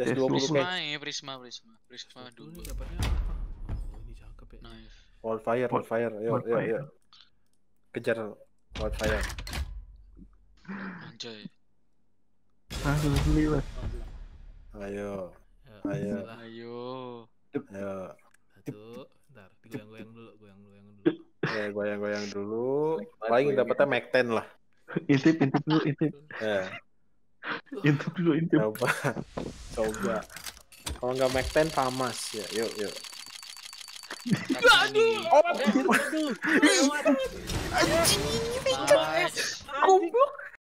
CS 20 Prisma catch. ya, Prisma dulu. Ini dapatnya apa? Oh, ini cakep ya. Nice. Wildfire. Yuk. Kejar Wildfire. Anjay. Alhamdulillah. Ayo. Bismillah. Ayo. Satu, ntar digoyang-goyang dulu, goyang-goyang dulu. Ya, goyang-goyang dulu. Paling dapetnya Mac 10 lah. Intip dulu, intip. Ya, Intip dulu, intip. coba. Kalau nggak Mac 10 Famas ya. Yuk. Aduh. Oh, Nice. Goblok.